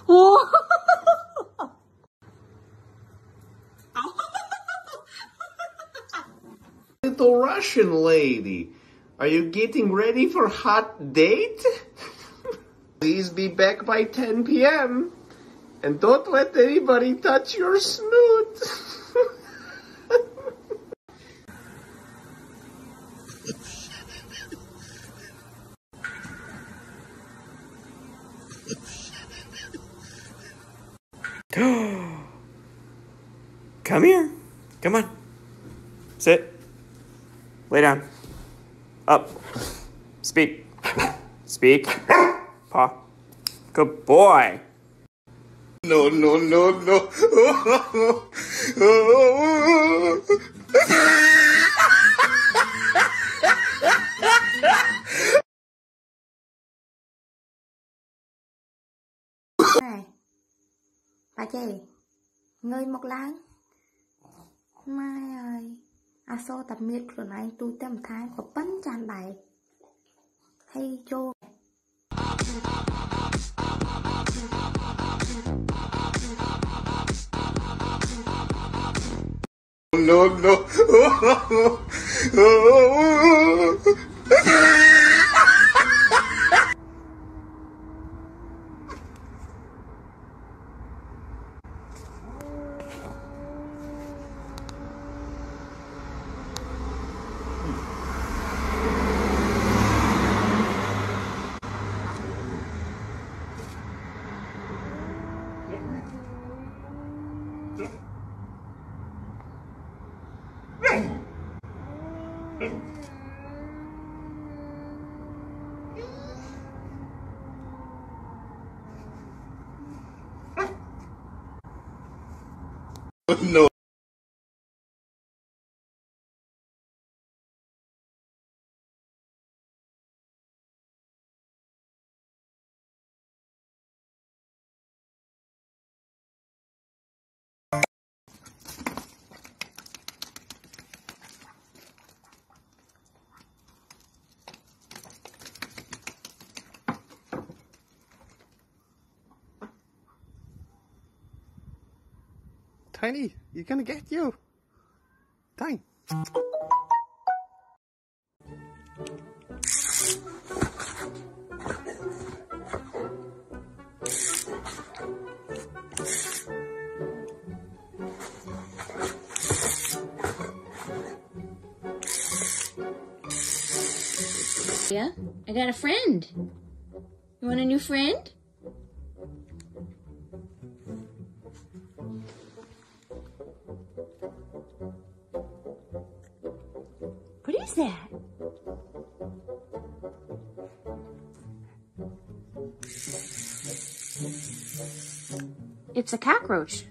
Little Russian lady, are you getting ready for hot date? Please be back by 10 p.m. and don't let anybody touch your snoot. Come here. Come on. Sit. Lay down. Up. Speak. Speak. Paw. Good boy. No, no, no, no. Này, bà chị, ngơi một láng. Mai ơi, số tập miệt của anh tôi tầm tháng của bánh tràn bài. Hay chô. No, no. No. Tiny, you're gonna get you. Tiny. Yeah, I got a friend. You want a new friend? What is that? It's a cockroach.